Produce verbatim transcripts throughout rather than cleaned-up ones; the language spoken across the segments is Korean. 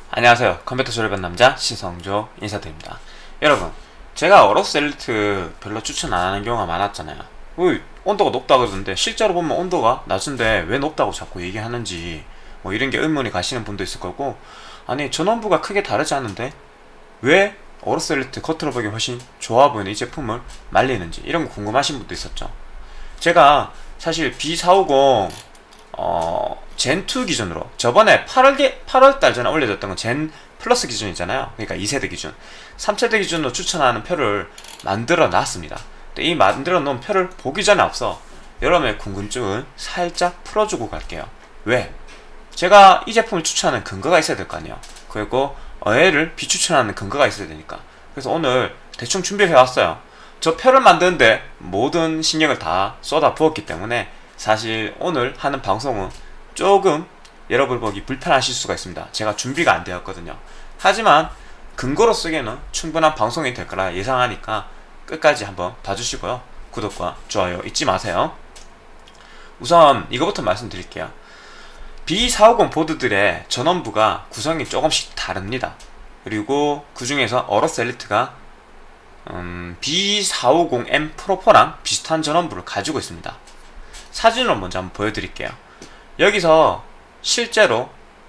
안녕하세요. 컴퓨터 조립한 남자 신성조 인사드립니다. 여러분, 제가 어로스 엘리트 별로 추천 안 하는 경우가 많았잖아요. 왜 온도가 높다 그러던데 실제로 보면 온도가 낮은데 왜 높다고 자꾸 얘기하는지 뭐 이런 게 의문이 가시는 분도 있을 거고, 아니 전원부가 크게 다르지 않은데 왜 어로스 엘리트 겉으로 보기 훨씬 좋아 보이는 이 제품을 말리는지 이런 거 궁금하신 분도 있었죠. 제가 사실 비 사오공 어, 젠투 기준으로 저번에 팔월, 팔월달 전에 올려졌던 건 젠 플러스 기준이잖아요. 그러니까 이 세대 기준, 삼 세대 기준으로 추천하는 표를 만들어 놨습니다. 근데 이 만들어 놓은 표를 보기 전에 앞서 여러분의 궁금증을 살짝 풀어주고 갈게요. 왜? 제가 이 제품을 추천하는 근거가 있어야 될 거 아니에요. 그리고 얘를 비추천하는 근거가 있어야 되니까. 그래서 오늘 대충 준비를 해왔어요. 저 표를 만드는데 모든 신경을 다 쏟아 부었기 때문에 사실 오늘 하는 방송은 조금 여러분 보기 불편하실 수가 있습니다. 제가 준비가 안 되었거든요. 하지만 근거로 쓰기에는 충분한 방송이 될 거라 예상하니까 끝까지 한번 봐주시고요. 구독과 좋아요 잊지 마세요. 우선 이거부터 말씀드릴게요. 비 사오공 보드들의 전원부가 구성이 조금씩 다릅니다. 그리고 그 중에서 어로스 엘리트가 음, 비 사오공 엠 프로포랑 비슷한 전원부를 가지고 있습니다. 사진으로 먼저 한번 보여드릴게요. 여기서 실제로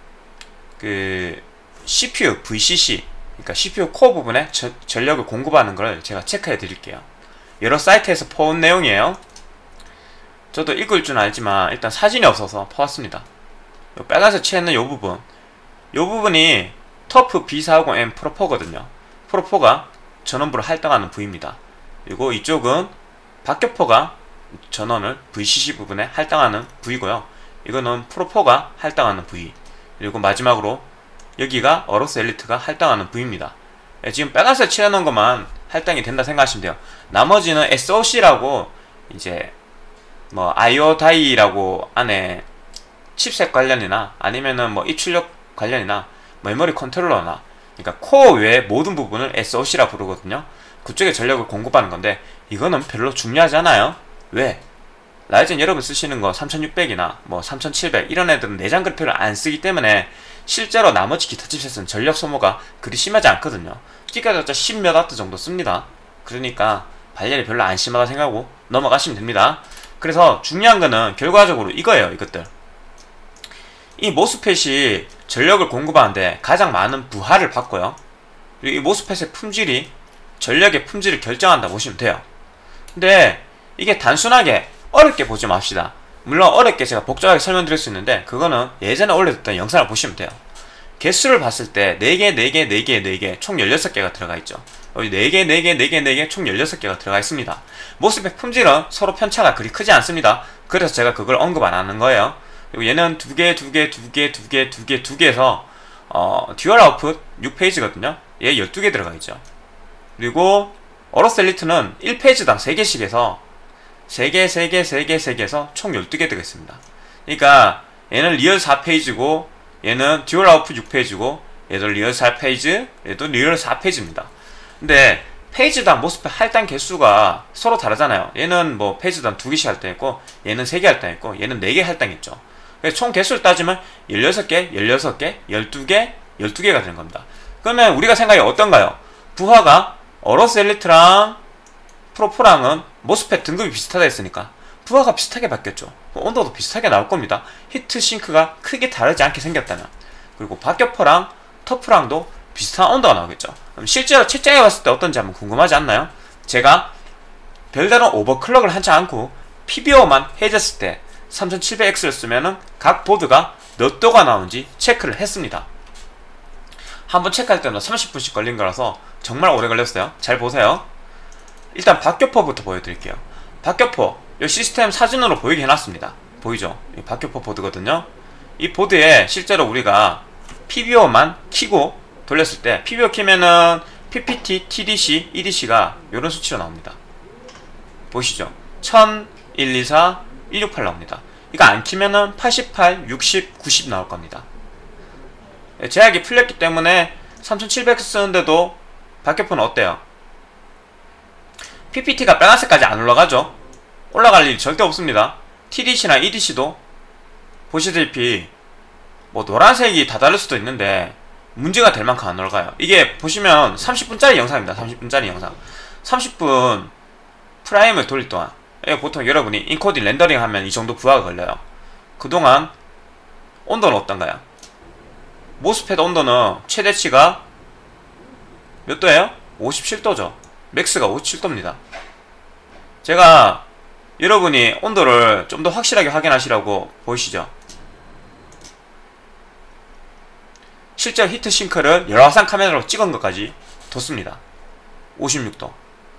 그 씨피유 브이씨씨, 그러니까 씨피유 코어 부분에 저, 전력을 공급하는 걸 제가 체크해 드릴게요. 여러 사이트에서 퍼온 내용이에요. 저도 읽을 줄 알지만 일단 사진이 없어서 퍼왔습니다. 요 빨간색 칠해있는 요 부분, 요 부분이 터프 비 사오공 엠 프로포거든요. 프로포가 전원부를 할당하는 부위입니다. 그리고 이쪽은 박격포가 전원을 브이씨씨 부분에 할당하는 부위고요. 이거는 프로포가 할당하는 부위. 그리고 마지막으로 여기가 어로스 엘리트가 할당하는 부위입니다. 예, 지금 빨간색 칠해놓은 것만 할당이 된다 생각하시면 돼요. 나머지는 에스오씨라고 이제 뭐 아이오 다이라고 안에 칩셋 관련이나 아니면은 뭐 입출력 관련이나 메모리 컨트롤러나, 그러니까 코어 외의 모든 부분을 에스오씨라 부르거든요. 그쪽에 전력을 공급하는 건데 이거는 별로 중요하지 않아요. 왜? 라이젠 여러분 쓰시는 거 삼천육백이나 뭐 삼천칠백 이런 애들은 내장 그래픽을 안 쓰기 때문에 실제로 나머지 기타 칩셋은 전력 소모가 그리 심하지 않거든요. 기가자자 십 몇 와트 정도 씁니다. 그러니까 발열이 별로 안 심하다 생각하고 넘어가시면 됩니다. 그래서 중요한 거는 결과적으로 이거예요. 이것들, 이 모스펫이 전력을 공급하는데 가장 많은 부하를 받고요. 그리고 이 모스펫의 품질이 전력의 품질을 결정한다 보시면 돼요. 근데 이게 단순하게 어렵게 보지 맙시다. 물론 어렵게 제가 복잡하게 설명드릴 수 있는데 그거는 예전에 올려뒀던 영상을 보시면 돼요. 개수를 봤을 때 네 개, 네 개, 네 개, 네 개 총 열여섯 개가 들어가 있죠. 여기 네 개, 네 개, 네 개, 네 개 총 열여섯 개가 들어가 있습니다. 모스펫 품질은 서로 편차가 그리 크지 않습니다. 그래서 제가 그걸 언급 안 하는 거예요. 그리고 얘는 두 개, 두 개, 두 개, 두 개, 두 개, 두 개에서 어, 듀얼 아웃풋 육 페이지거든요. 얘 열두 개 들어가 있죠. 그리고 어로스 엘리트는 일 페이지당 세 개씩 해서 세 개, 세 개, 세 개, 세 개에서 총 열두 개 들어있습니다. 그러니까 얘는 리얼 사 페이지고 얘는 듀얼 아웃풋 육 페이지고 얘도 리얼 사 페이지, 얘도 리얼 사 페이지입니다. 근데 페이지당 모스펫 할당 개수가 서로 다르잖아요. 얘는 뭐 페이지당 두 개씩 할당했고 얘는 세 개 할당했고 얘는 네 개 할당했죠. 그래서 총 개수를 따지면 열여섯 개, 열여섯 개, 열두 개, 열두 개가 되는 겁니다. 그러면 우리가 생각이 어떤가요? 부하가 어로스 엘리트랑 프로포랑은 모스펫 등급이 비슷하다 했으니까 부하가 비슷하게 바뀌었죠. 온도도 비슷하게 나올 겁니다. 히트 싱크가 크게 다르지 않게 생겼다면. 그리고 박격포랑 터프랑도 비슷한 온도가 나오겠죠. 그럼 실제로 책장에 봤을 때 어떤지 한번 궁금하지 않나요? 제가 별다른 오버클럭을 하지 않고 피비오만 해줬을 때 삼천칠백 엑스를 쓰면은 각 보드가 몇 도가 나오는지 체크를 했습니다. 한번 체크할 때는 삼십 분씩 걸린 거라서 정말 오래 걸렸어요. 잘 보세요. 일단 박격포부터 보여드릴게요. 박격포, 이 시스템 사진으로 보이게 해놨습니다. 보이죠? 이 박격포 보드거든요. 이 보드에 실제로 우리가 피비오만 키고 돌렸을 때 피비오 키면은 피피티, 티디씨, 이디씨가 이런 수치로 나옵니다. 보이시죠? 천, 백이십사, 백육십팔 나옵니다. 이거 안 키면은 팔십팔, 육십, 구십 나올 겁니다. 제약이 풀렸기 때문에 삼천칠백 쓰는데도 박격포는 어때요? 피피티가 빨간색까지 안 올라가죠? 올라갈 일이 절대 없습니다. 티디씨나 이디씨도 보시다시피 뭐 노란색이 다 다를 수도 있는데 문제가 될 만큼 안 올라가요. 이게 보시면 삼십 분짜리 영상입니다. 삼십 분짜리 영상. 삼십 분 프라임을 돌릴 동안, 보통 여러분이 인코딩 렌더링 하면 이 정도 부하가 걸려요. 그동안 온도는 어떤가요? 모스펫 온도는 최대치가 몇 도예요? 오십칠 도죠. 맥스가 오십칠 도입니다. 제가 여러분이 온도를 좀 더 확실하게 확인하시라고 보이시죠? 실제 히트싱크를 열화상 카메라로 찍은 것까지 뒀습니다. 오십육 도,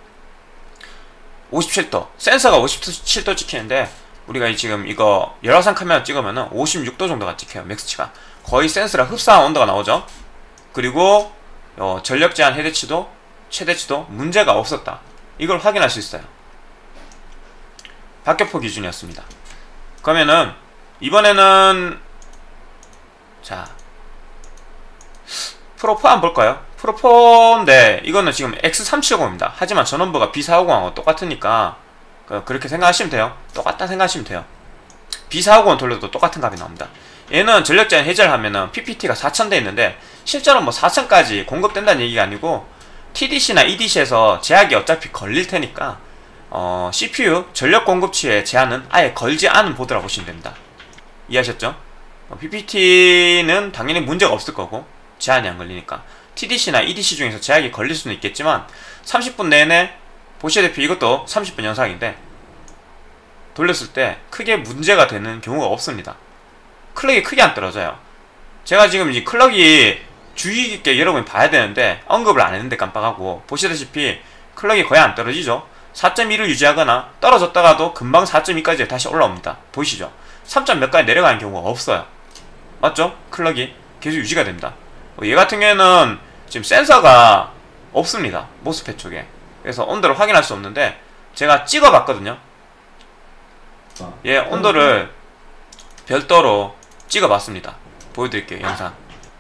오십칠 도. 센서가 오십칠 도 찍히는데 우리가 지금 이거 열화상 카메라 찍으면은 오십육 도 정도가 찍혀요. 맥스치가 거의 센서랑 흡사한 온도가 나오죠. 그리고 어, 전력 제한 해대치도 최대치도 문제가 없었다. 이걸 확인할 수 있어요. 박격포 기준이었습니다. 그러면은 이번에는 자 프로포 한번 볼까요? 프로포인데 이거는 지금 엑스 삼백칠십입니다. 하지만 전원부가 비 사백오십하고 똑같으니까 그렇게 생각하시면 돼요. 똑같다 생각하시면 돼요. 비 사백오십 돌려도 똑같은 값이 나옵니다. 얘는 전력 제한 해제를 하면은 피피티가 사천 돼 있는데 실제로 뭐 사천까지 공급된다는 얘기가 아니고 티디씨나 이디씨에서 제약이 어차피 걸릴 테니까 어, 씨피유 전력 공급치의 제한은 아예 걸지 않은 보드라고 보시면 됩니다. 이해하셨죠? 어, 피피티는 당연히 문제가 없을 거고 제한이 안 걸리니까 티디씨나 이디씨 중에서 제약이 걸릴 수는 있겠지만 삼십 분 내내 보시다시피 이것도 삼십 분 영상인데 돌렸을 때 크게 문제가 되는 경우가 없습니다. 클럭이 크게 안 떨어져요. 제가 지금 이 클럭이 주의 깊게 여러분이 봐야 되는데 언급을 안 했는데 깜빡하고 보시다시피 클럭이 거의 안 떨어지죠. 사 점 이를 유지하거나 떨어졌다가도 금방 사 점 이까지 다시 올라옵니다. 보이시죠? 삼 점 몇까지 내려가는 경우가 없어요. 맞죠? 클럭이 계속 유지가 됩니다. 얘 같은 경우에는 지금 센서가 없습니다. 모스펫 쪽에. 그래서 온도를 확인할 수 없는데 제가 찍어봤거든요. 얘 온도를 별도로 찍어봤습니다. 보여드릴게요. 영상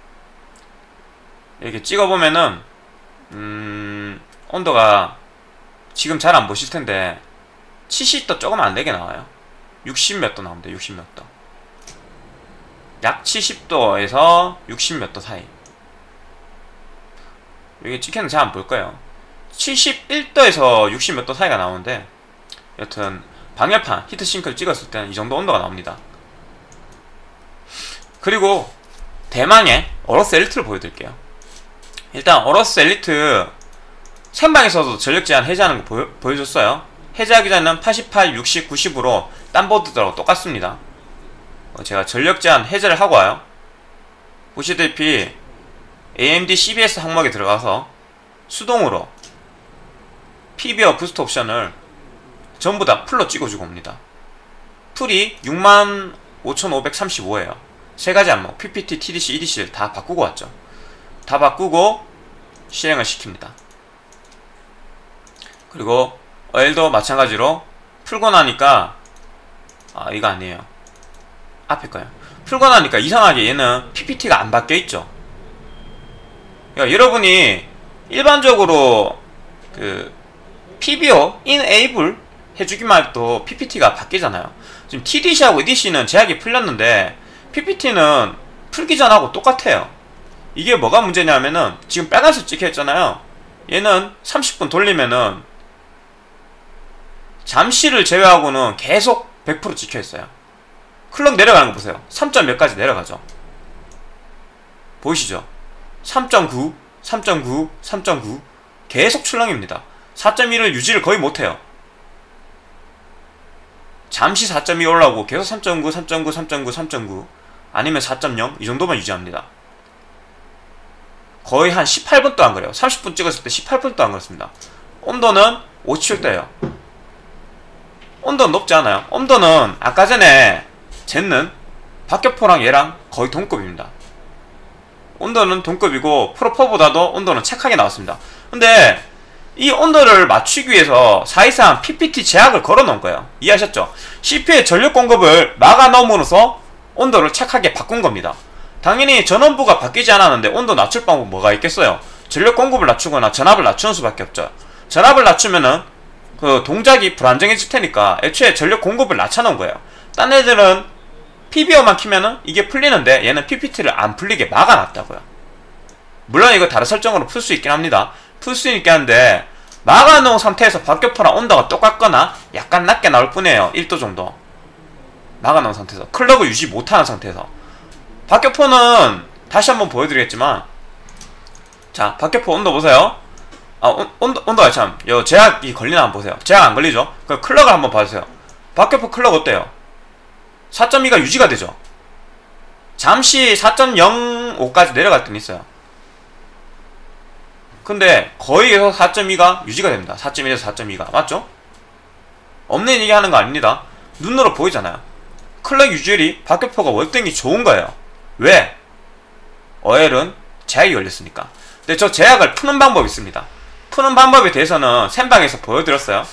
이렇게 찍어보면은 음... 온도가 지금 잘 안 보실 텐데 칠십 도 조금 안 되게 나와요. 육십 몇 도 나옵니다. 육십 몇 도. 약 칠십 도에서 육십 몇 도 사이. 이게 찍혀는 잘 안 보일 거예요. 칠십일 도에서 육십 몇 도 사이가 나오는데 여튼 방열판 히트싱크를 찍었을 때는 이 정도 온도가 나옵니다. 그리고 대망의 어로스 엘리트를 보여드릴게요. 일단 어로스 엘리트 생방에서도 전력 제한 해제하는 거 보여, 보여줬어요. 해제하기 전에는 팔십팔, 육십, 구십으로 딴 보드들하고 똑같습니다. 어, 제가 전력 제한 해제를 하고 와요. 보시다시피 에이엠디 씨비에스 항목에 들어가서 수동으로 피비어 부스트 옵션을 전부 다 풀로 찍어주고 옵니다. 풀이 육만 오천오백삼십오예요. 세 가지 항목 피피티, 티디씨, 이디씨를 다 바꾸고 왔죠. 다 바꾸고 실행을 시킵니다. 그리고 어엘도 마찬가지로 풀고 나니까 아 이거 아니에요. 앞에 거예요. 풀고 나니까 이상하게 얘는 피피티가 안 바뀌어있죠. 그러니까 여러분이 일반적으로 그 피비오 인에이블 해주기만 해도 피피티가 바뀌잖아요. 지금 티디씨하고 이디씨는 제약이 풀렸는데 피피티는 풀기 전하고 똑같아요. 이게 뭐가 문제냐면은 지금 빨간색 찍혀있잖아요. 얘는 삼십 분 돌리면은 잠시를 제외하고는 계속 백 퍼센트 찍혀있어요. 클럭 내려가는 거 보세요. 삼 점 몇까지 내려가죠. 보이시죠? 삼 점 구, 삼 점 구, 삼 점 구 계속 출렁입니다. 사 점 일을 유지를 거의 못해요. 잠시 사 점 이 올라오고 계속 삼 점 구, 삼 점 구, 삼 점 구, 삼 점 구 아니면 사 점 영 이 정도만 유지합니다. 거의 한 십팔 분도 안 그래요. 삼십 분 찍었을 때 십팔 분도 안 그렇습니다. 온도는 오십칠 도예요. 온도는 높지 않아요. 온도는 아까 전에 쟀는 박격포랑 얘랑 거의 동급입니다. 온도는 동급이고 프로포보다도 온도는 착하게 나왔습니다. 근데 이 온도를 맞추기 위해서 사실상 피피티 제약을 걸어 놓은 거예요. 이해하셨죠? 씨피유의 전력 공급을 막아 놓음으로써 온도를 착하게 바꾼 겁니다. 당연히 전원부가 바뀌지 않았는데 온도 낮출 방법 뭐가 있겠어요? 전력 공급을 낮추거나 전압을 낮추는 수밖에 없죠. 전압을 낮추면은 그 동작이 불안정해질 테니까 애초에 전력 공급을 낮춰놓은 거예요. 딴 애들은 피비오만 키면은 이게 풀리는데 얘는 피피티를 안 풀리게 막아놨다고요. 물론 이거 다른 설정으로 풀 수 있긴 합니다. 풀 수 있긴 한데 막아놓은 상태에서 박격포랑 온도가 똑같거나 약간 낮게 나올 뿐이에요. 일 도 정도 막아놓은 상태에서 클럭을 유지 못하는 상태에서. 박격포는 다시 한번 보여드리겠지만, 자 박격포 온도 보세요. 아 온, 온도, 온도가 참 요 제약이 걸리나 한번 보세요. 제약 안 걸리죠? 그 클럭을 한번 봐주세요. 박격포 클럭 어때요? 사 점 이가 유지가 되죠. 잠시 사 점 영오까지 내려갈 때는 있어요. 근데 거의 계속 사 점 이가 유지가 됩니다. 사 점 일에서 사 점 이가 맞죠? 없는 얘기 하는 거 아닙니다. 눈으로 보이잖아요. 클럭 유지율이 박격포가 월등히 좋은 거예요. 왜? 어엘은 제약이 걸렸으니까. 근데 저 제약을 푸는 방법이 있습니다. 푸는 방법에 대해서는 샘방에서 보여드렸어요.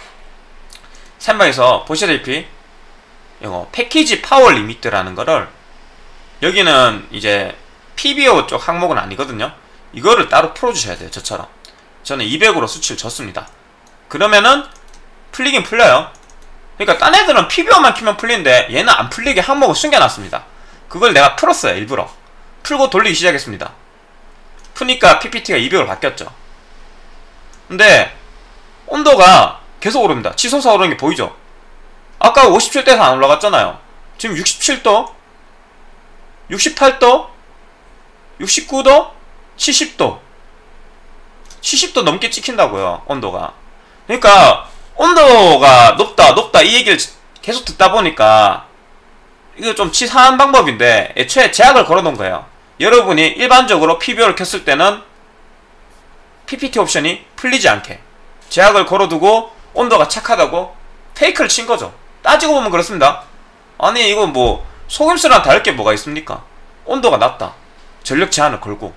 샘방에서 보시다시피 이거 패키지 파워 리미트라는 거를, 여기는 이제 피비오 쪽 항목은 아니거든요. 이거를 따로 풀어주셔야 돼요. 저처럼 저는 이백으로 수치를 줬습니다. 그러면은 풀리긴 풀려요. 그러니까 딴 애들은 피비오만 키면 풀리는데 얘는 안 풀리게 항목을 숨겨놨습니다. 그걸 내가 풀었어요. 일부러 풀고 돌리기 시작했습니다. 푸니까 피피티가 이백으로 바뀌었죠. 근데 온도가 계속 오릅니다. 치솟아 오르는 게 보이죠? 아까 오십칠 도에서 안 올라갔잖아요. 지금 육십칠 도, 육십팔 도, 육십구 도, 칠십 도 칠십 도 넘게 찍힌다고요. 온도가. 그러니까 온도가 높다 높다 이 얘기를 계속 듣다 보니까 이거 좀 치사한 방법인데 애초에 제약을 걸어놓은 거예요. 여러분이 일반적으로 피비오를 켰을 때는 피피티 옵션이 풀리지 않게 제약을 걸어두고 온도가 착하다고 페이크를 친 거죠. 따지고 보면 그렇습니다. 아니 이거 뭐 속임수랑 다를 게 뭐가 있습니까? 온도가 낮다 전력 제한을 걸고,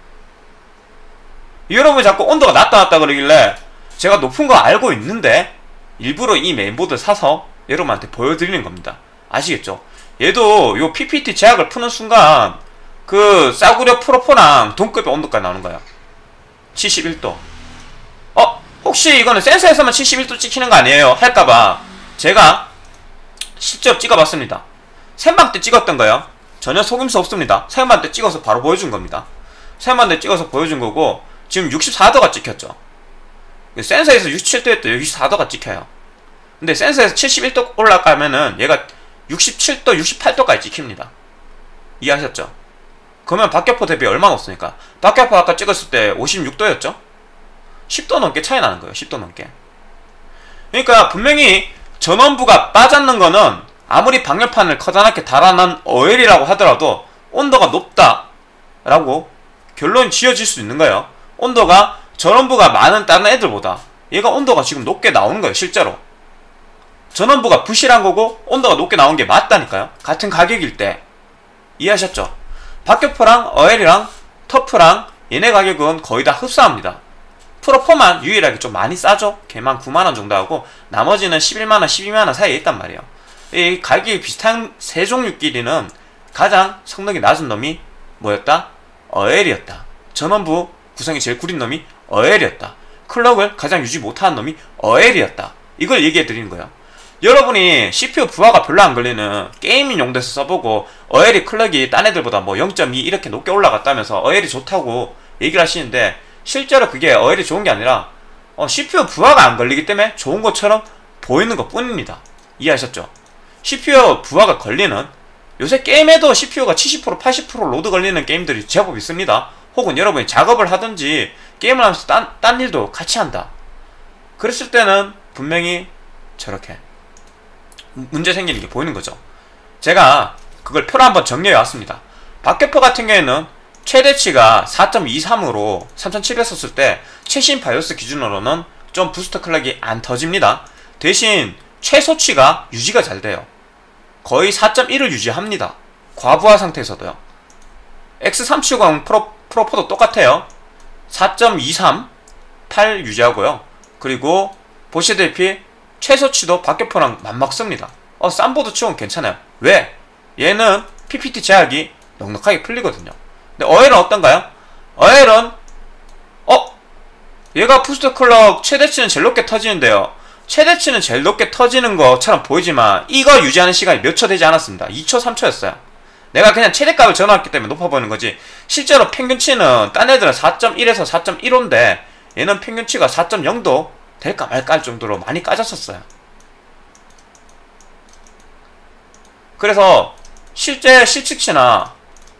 여러분이 자꾸 온도가 낮다 낮다 그러길래 제가 높은 거 알고 있는데 일부러 이 메인보드 사서 여러분한테 보여드리는 겁니다. 아시겠죠? 얘도 요 피피티 제약을 푸는 순간 그 싸구려 프로포랑 동급의 온도까지 나오는 거예요. 칠십일 도. 어? 혹시 이거는 센서에서만 칠십일 도 찍히는 거 아니에요? 할까봐 제가 실제로 찍어봤습니다. 샘방 때 찍었던 거예요. 전혀 속임수 없습니다. 샘방 때 찍어서 바로 보여준 겁니다. 샘방 때 찍어서 보여준 거고, 지금 육십사 도가 찍혔죠. 센서에서 육십칠 도였도 육십사 도가 찍혀요. 근데 센서에서 칠십일 도 올라가면은 얘가 육십칠 도, 육십팔 도까지 찍힙니다. 이해하셨죠? 그러면 박격포 대비 얼마나 없으니까. 박격포 아까 찍었을 때 오십육 도였죠? 십 도 넘게 차이 나는 거예요. 십 도 넘게. 그러니까 분명히 전원부가 빠졌는 거는 아무리 방열판을 커다랗게 달아난 오엘이라고 하더라도 온도가 높다 라고 결론이 지어질 수 있는 거예요. 온도가 전원부가 많은 다른 애들보다 얘가 온도가 지금 높게 나오는 거예요. 실제로 전원부가 부실한 거고 온도가 높게 나온 게 맞다니까요. 같은 가격일 때. 이해하셨죠? 박격포랑 오엘이랑 터프랑 얘네 가격은 거의 다 흡사합니다. 프로포만 유일하게 좀 많이 싸죠. 걔만 구만 원 정도 하고 나머지는 십일만 원, 십이만 원 사이에 있단 말이에요. 이 가격이 비슷한 세 종류끼리는 가장 성능이 낮은 놈이 뭐였다? 오엘이었다. 전원부 구성이 제일 구린 놈이 오엘이었다. 클럭을 가장 유지 못하는 놈이 오엘이었다. 이걸 얘기해 드리는 거예요. 여러분이 씨피유 부하가 별로 안 걸리는 게이밍 용도에서 써보고 오엘이 클럭이 딴 애들보다 뭐 영 점 이 이렇게 높게 올라갔다면서 오엘이 좋다고 얘기를 하시는데, 실제로 그게 오엘이 좋은 게 아니라 어, 씨피유 부하가 안 걸리기 때문에 좋은 것처럼 보이는 것 뿐입니다. 이해하셨죠? 씨피유 부하가 걸리는, 요새 게임에도 씨피유가 칠십 퍼센트 팔십 퍼센트 로드 걸리는 게임들이 제법 있습니다. 혹은 여러분이 작업을 하든지 게임을 하면서 딴, 딴 일도 같이 한다. 그랬을 때는 분명히 저렇게 문제 생기는 게 보이는 거죠. 제가 그걸 표로 한번 정리해 왔습니다. 박격포 같은 경우에는 최대치가 사 점 이삼으로 삼천칠백 썼을 때 최신 바이오스 기준으로는 좀 부스터 클럭이 안 터집니다. 대신 최소치가 유지가 잘 돼요. 거의 사 점 일을 유지합니다. 과부하 상태에서도요. 엑스 삼백칠십 프로, 프로포도 똑같아요. 사 점 이삼, 팔 유지하고요. 그리고 보시다시피 최소치도 박격포랑 맞먹습니다. 어, 싼 보드 치고는 괜찮아요. 왜? 얘는 피피티 제약이 넉넉하게 풀리거든요. 근데 오엘은 어떤가요? 오엘은 어? 얘가 부스터 클럭 최대치는 제일 높게 터지는데요. 최대치는 제일 높게 터지는 것처럼 보이지만 이거 유지하는 시간이 몇 초 되지 않았습니다. 이 초, 삼 초였어요. 내가 그냥 최대값을 전환했기 때문에 높아 보이는 거지 실제로 평균치는 딴 애들은 사 점 일에서 사 점 일오인데 얘는 평균치가 사 점 영도 될까 말까 할 정도로 많이 까졌었어요. 그래서 실제 실측치나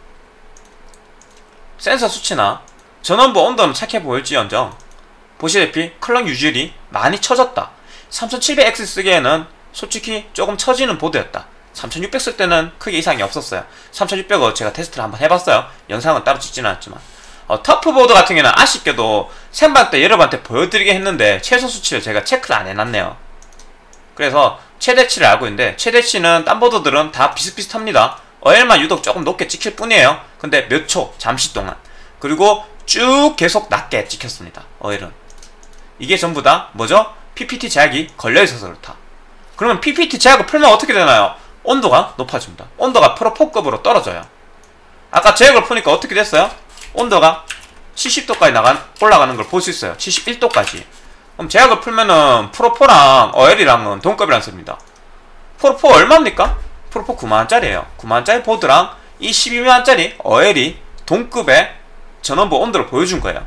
센서 수치나 전원부 온도는 착해 보일지언정 보시다시피 클럭 유질이 많이 처졌다. 삼천칠백 엑스 쓰기에는 솔직히 조금 처지는 보드였다. 삼천육백 쓸 때는 크게 이상이 없었어요. 삼천육백을 제가 테스트를 한번 해봤어요. 영상은 따로 찍지는 않았지만 어, 터프보드 같은 경우는 아쉽게도 생방 때 여러분한테 보여드리긴 했는데 최소 수치를 제가 체크를 안 해놨네요. 그래서 최대치를 알고 있는데 최대치는 딴 보드들은 다 비슷비슷합니다. 어엘만 유독 조금 높게 찍힐 뿐이에요. 근데 몇 초, 잠시 동안. 그리고 쭉 계속 낮게 찍혔습니다. 어엘은. 이게 전부 다 뭐죠? 피피티 제약이 걸려있어서 그렇다. 그러면 피피티 제약을 풀면 어떻게 되나요? 온도가 높아집니다. 온도가 프로포급으로 떨어져요. 아까 제약을 푸니까 어떻게 됐어요? 온도가 칠십 도까지 나간, 올라가는 걸 볼 수 있어요. 칠십일 도까지. 그럼 제약을 풀면은 프로포랑 어엘이랑은 동급이란 소리입니다. 프로포 얼마입니까? 프로포 구만 원짜리예요. 구만 원짜리 보드랑 이 십이만 원짜리 어엘이 동급의 전원부 온도를 보여준 거예요.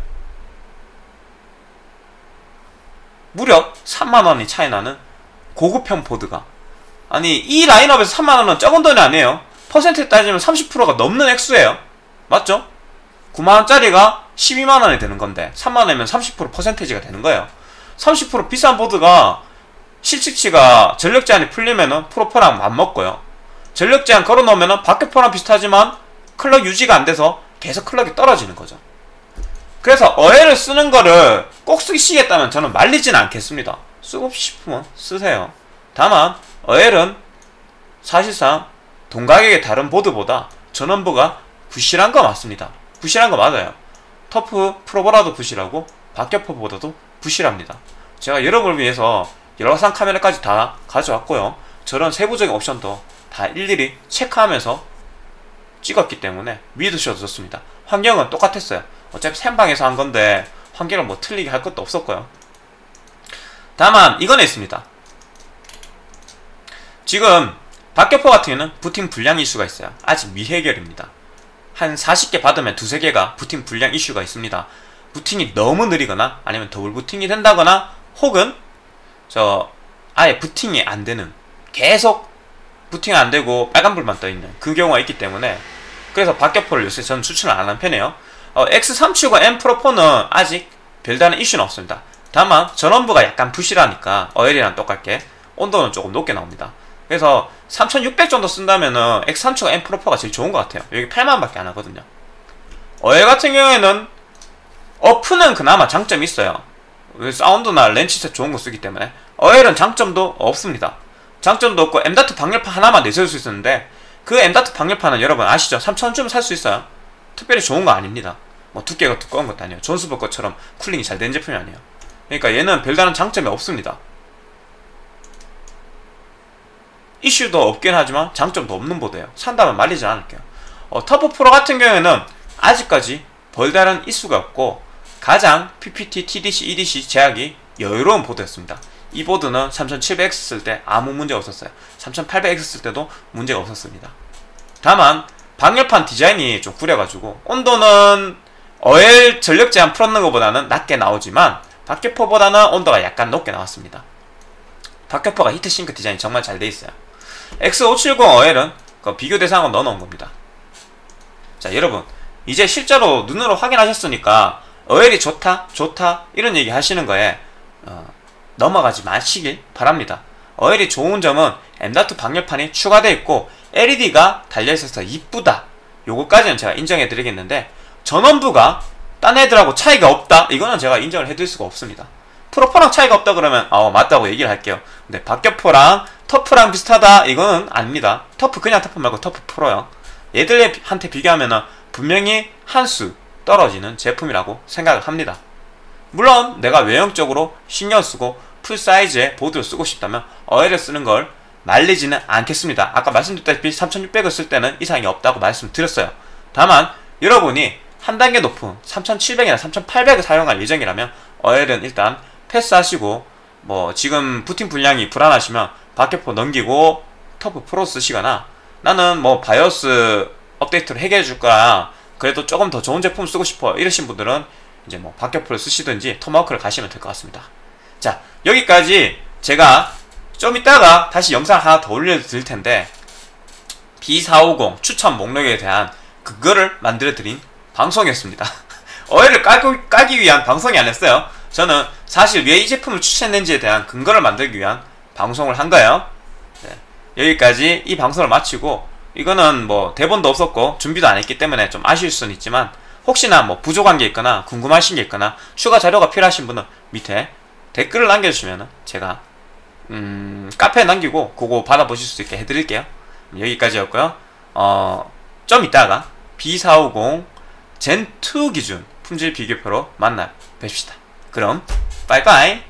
무려 삼만 원이 차이 나는 고급형 보드가. 아니 이 라인업에서 삼만 원은 적은 돈이 아니에요. 퍼센트에 따지면 삼십 퍼센트가 넘는 액수예요. 맞죠? 구만 원짜리가 십이만 원이 되는 건데 삼만 원이면 삼십 퍼센트 퍼센테이지가 되는 거예요. 삼십 퍼센트 비싼 보드가 실측치가 전력 제한이 풀리면은 프로포랑 맞먹고요. 전력 제한 걸어놓으면은 박격포랑 비슷하지만 클럭 유지가 안 돼서 계속 클럭이 떨어지는 거죠. 그래서 어엘을 쓰는 거를 꼭 쓰시겠다면 저는 말리진 않겠습니다. 쓰고 싶으면 쓰세요. 다만 어엘은 사실상 동가격의 다른 보드보다 전원부가 부실한 거 맞습니다. 부실한 거 맞아요. 터프 프로보다도 부실하고 박격포보다도 부실합니다. 제가 여러분을 위해서 열화상 카메라까지 다 가져왔고요. 저런 세부적인 옵션도 다 일일이 체크하면서 찍었기 때문에 믿으셔도 좋습니다. 환경은 똑같았어요. 어차피 생방에서 한 건데 환경을 뭐 틀리게 할 것도 없었고요. 다만 이거는 있습니다. 지금 박격포 같은 경우는 부팅 불량 이슈가 있어요. 아직 미해결입니다. 한 사십 개 받으면 두세 개가 부팅 불량 이슈가 있습니다. 부팅이 너무 느리거나 아니면 더블 부팅이 된다거나 혹은 저 아예 부팅이 안 되는, 계속 부팅 안 되고 빨간불만 떠 있는 그 경우가 있기 때문에 그래서 박격포를 요새 저는 추천을 안 하는 편이에요. 어, 엑스 삼백칠십오 M 프로포는 아직 별다른 이슈는 없습니다. 다만 전원부가 약간 부실하니까 어엘이랑 똑같게 온도는 조금 높게 나옵니다. 그래서 삼천육백 정도 쓴다면은 엑스 삼백칠십오 M 프로포가 제일 좋은 것 같아요. 여기 팔만 원밖에 안 하거든요. 어엘 같은 경우에는 어프는 그나마 장점이 있어요. 사운드나 렌치셋 좋은 거 쓰기 때문에. 어엘은 장점도 없습니다. 장점도 없고 엠.투 방열판 하나만 내세울 수 있었는데 그 엠.투 방열판은 여러분 아시죠? 삼천 원 주면 살 수 있어요. 특별히 좋은 거 아닙니다. 뭐 두께가 두꺼운 것도 아니에요. 존스버 것처럼 쿨링이 잘 된 제품이 아니에요. 그러니까 얘는 별다른 장점이 없습니다. 이슈도 없긴 하지만 장점도 없는 보드예요. 산다면 말리지 않을게요. 어, 터보 프로 같은 경우에는 아직까지 별다른 이슈가 없고 가장 피피티, 티디씨, 이디씨 제약이 여유로운 보드였습니다. 이 보드는 삼천칠백 엑스 쓸 때 아무 문제 없었어요. 삼천팔백 엑스 쓸 때도 문제가 없었습니다. 다만 방열판 디자인이 좀 구려가지고 온도는 어엘 전력 제한 풀었는 것보다는 낮게 나오지만 박격포보다는 온도가 약간 높게 나왔습니다. 박격포가 히트싱크 디자인이 정말 잘 돼 있어요. 엑스 오백칠십 어엘은 그 비교 대상으로 넣어놓은 겁니다. 자, 여러분 이제 실제로 눈으로 확인하셨으니까 어엘이 좋다 좋다 이런 얘기 하시는 거에 어, 넘어가지 마시길 바랍니다. 어엘이 좋은 점은 엠.투 방열판이 추가되어 있고 엘이디가 달려있어서 이쁘다, 요거까지는 제가 인정해 드리겠는데 전원부가 딴 애들하고 차이가 없다, 이거는 제가 인정을 해드릴 수가 없습니다. 프로포랑 차이가 없다 그러면 어 맞다고 얘기를 할게요. 근데 박격포랑 터프랑 비슷하다 이거는 아닙니다. 터프 그냥 터프 말고 터프 프로요. 얘들한테 비교하면 분명히 한 수 떨어지는 제품이라고 생각을 합니다. 물론 내가 외형적으로 신경 쓰고 풀 사이즈의 보드를 쓰고 싶다면 어엘을 쓰는 걸 말리지는 않겠습니다. 아까 말씀드렸다시피 삼천육백을 쓸 때는 이상이 없다고 말씀드렸어요. 다만 여러분이 한 단계 높은 삼천칠백이나 삼천팔백을 사용할 예정이라면 어엘은 일단 패스하시고, 뭐 지금 부팅 분량이 불안하시면 박격포 넘기고 터프 프로 쓰시거나, 나는 뭐 바이오스 업데이트를 해결해 줄 거야 그래도 조금 더 좋은 제품 쓰고 싶어 이러신 분들은 이제 뭐 박격포를 쓰시든지 토마호크를 가시면 될 것 같습니다. 자, 여기까지 제가 좀 이따가 다시 영상 하나 더 올려드릴 텐데 비 사오공 추천 목록에 대한 그거를 만들어 드린 방송이었습니다. 어해를 깔고, 깔기 위한 방송이 아니었어요. 저는 사실 왜 이 제품을 추천했는지에 대한 근거를 만들기 위한 방송을 한 거예요. 네, 여기까지 이 방송을 마치고, 이거는 뭐 대본도 없었고 준비도 안 했기 때문에 좀 아쉬울 수는 있지만 혹시나 뭐 부족한 게 있거나 궁금하신 게 있거나 추가 자료가 필요하신 분은 밑에 댓글을 남겨주시면 제가 음, 카페에 남기고 그거 받아보실 수 있게 해드릴게요. 여기까지였고요. 어, 좀 이따가 비 사오공 젠투 기준 품질 비교표로 만나 뵙시다. 그럼 빠이빠이.